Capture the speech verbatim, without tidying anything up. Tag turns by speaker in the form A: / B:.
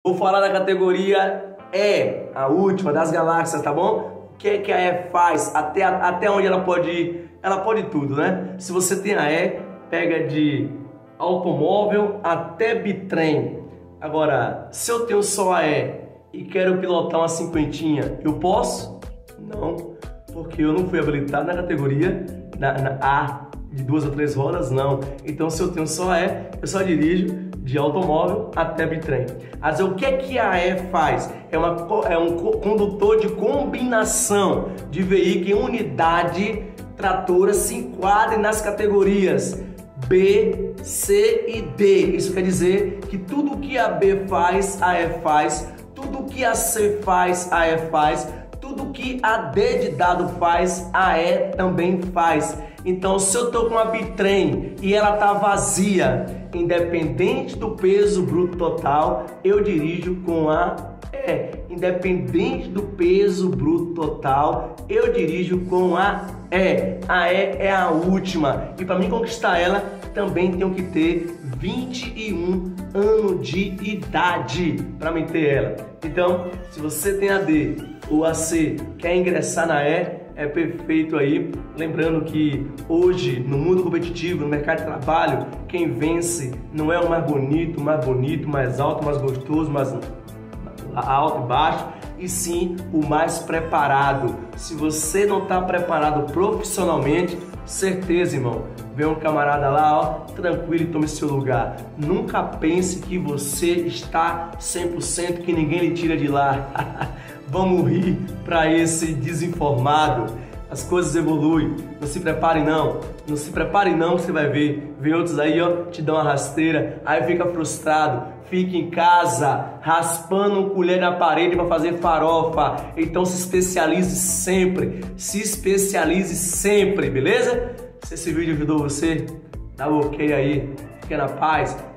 A: Vou falar da categoria E, a última das galáxias, tá bom? O que é que a E faz? Até, até onde ela pode ir? Ela pode tudo, né? Se você tem a E, pega de automóvel até bitrem. Agora, se eu tenho só a E e quero pilotar uma cinquentinha, eu posso? Não, porque eu não fui habilitado na categoria na, na A, de duas a três rodas, não. Então, se eu tenho só a E, eu só dirijo de automóvel até bitrem. Mas o que é que a E faz? É, uma, é um condutor de combinação de veículo em unidade tratora, se enquadra nas categorias B, C e D. Isso quer dizer que tudo que a B faz, a E faz, tudo que a C faz, a E faz, tudo que a D de dado faz, a E também faz. Então, se eu estou com a bitrem e ela está vazia, independente do peso bruto total, eu dirijo com a E. Independente do peso bruto total, eu dirijo com a E. A E é a última. E para mim conquistar ela, também tenho que ter vinte e um anos de idade para me ter ela. Então, se você tem a D ou a C, quer ingressar na E, é perfeito aí. Lembrando que hoje, no mundo competitivo, no mercado de trabalho, quem vence não é o mais bonito, o mais bonito, mais alto, mais gostoso, mais alto e baixo, e sim o mais preparado. Se você não está preparado profissionalmente, certeza, irmão, vem um camarada lá, ó, tranquilo e tome seu lugar. Nunca pense que você está cem por cento, que ninguém lhe tira de lá. Vamos rir para esse desinformado. As coisas evoluem. Não se prepare não. Não se prepare não, que você vai ver. Vem outros aí, ó, te dão uma rasteira. Aí fica frustrado. Fica em casa raspando um colher na parede para fazer farofa. Então se especialize sempre. Se especialize sempre, beleza? Se esse vídeo ajudou você, dá um ok aí. Fica na paz.